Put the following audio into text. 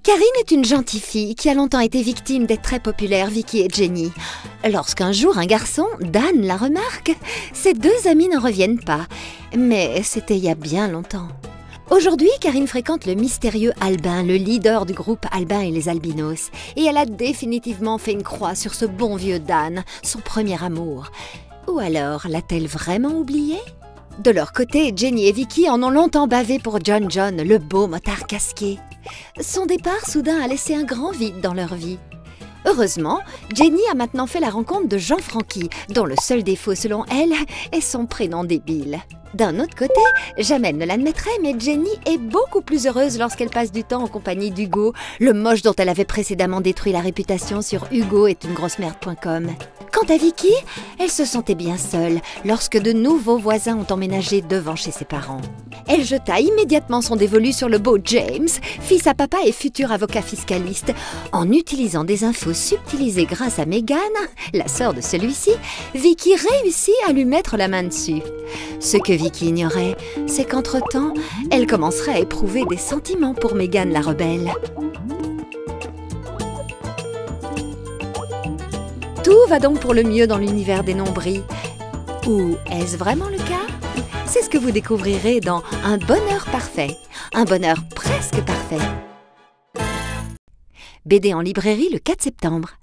Karine est une gentille fille qui a longtemps été victime des très populaires Vicky et Jenny. Lorsqu'un jour un garçon, Dan, la remarque, ces deux amis n'en reviennent pas. Mais c'était il y a bien longtemps. Aujourd'hui, Karine fréquente le mystérieux Albin, le leader du groupe Albin et les Albinos. Et elle a définitivement fait une croix sur ce bon vieux Dan, son premier amour. Ou alors l'a-t-elle vraiment oublié ? De leur côté, Jenny et Vicky en ont longtemps bavé pour John, le beau motard casqué. Son départ soudain a laissé un grand vide dans leur vie. Heureusement, Jenny a maintenant fait la rencontre de Jean-Francky, dont le seul défaut selon elle est son prénom débile. D'un autre côté, jamais elle ne l'admettrait, mais Jenny est beaucoup plus heureuse lorsqu'elle passe du temps en compagnie d'Hugo, le moche dont elle avait précédemment détruit la réputation sur hugoestunegrossemerde.com. Quant à Vicky, elle se sentait bien seule lorsque de nouveaux voisins ont emménagé devant chez ses parents. Elle jeta immédiatement son dévolu sur le beau James, fils à papa et futur avocat fiscaliste. En utilisant des infos subtilisées grâce à Megan, la sœur de celui-ci, Vicky réussit à lui mettre la main dessus. Ce que Vicky ignorait, c'est qu'entre-temps, elle commencerait à éprouver des sentiments pour Megan la rebelle. Tout va donc pour le mieux dans l'univers des nombris. Ou est-ce vraiment le cas ? C'est ce que vous découvrirez dans Un bonheur parfait, un bonheur presque parfait. BD en librairie le 4 septembre.